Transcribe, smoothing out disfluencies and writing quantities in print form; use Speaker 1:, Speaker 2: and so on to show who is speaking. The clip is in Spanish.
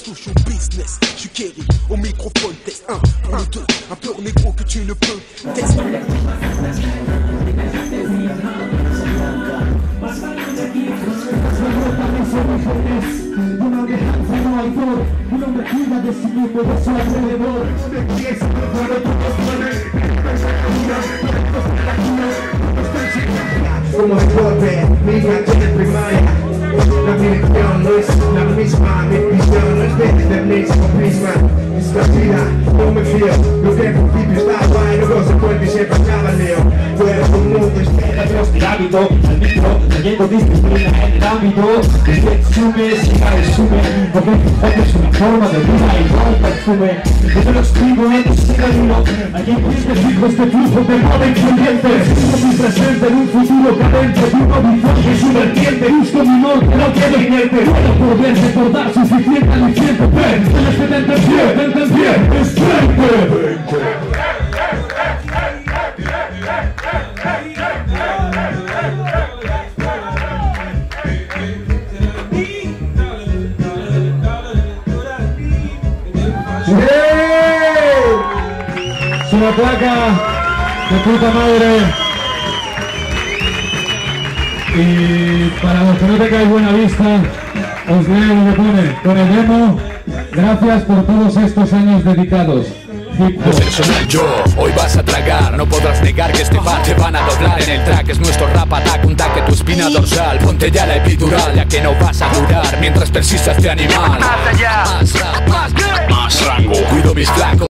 Speaker 1: touche au business. J'suis Kerry, au microphone, test 1, 2, un pur négro que tu ne peux tester.
Speaker 2: Una dejanza no hay por, un hombre cuida de sí mismo y de su alrededor.
Speaker 3: Como el golpe, mi canción de primaria. La dirección no es la misma, mi visión no es desde el mismo prisma. Es la vida, no me fío, lo que al principio estaba guay, luego se cuenta y siempre acaba el lío. Fuera un mundo espera
Speaker 2: El hábito, al micro, trayendo disciplina en el ámbito. Usted sume, siga y sume, porque es una forma de vida igual perfume. Yo te lo escribo en tu siglo, aquí empieza fijo este flujo de moda influyente. Sigo muy presente en un futuro cadente, de un horizonte y su vertiente. Busco mi norte, no quedo inerte. Puedo por ver, recordar suficiente aliciente. Ven, tienes que te entendí, es frente.
Speaker 4: Es una placa de puta madre. Y para los que no tengáis buena vista, os leo lo que pone con el demo. Gracias por todos estos años dedicados.
Speaker 5: Personal yo, hoy vas a tragar, no podrás negar que este par te van a doblar en el track. Es nuestro rap attack, un taque tu espina dorsal. Ponte ya la epidural, ya que no vas a durar mientras persistas de animal. Más allá, más rap, más rango, cuido mis flacos.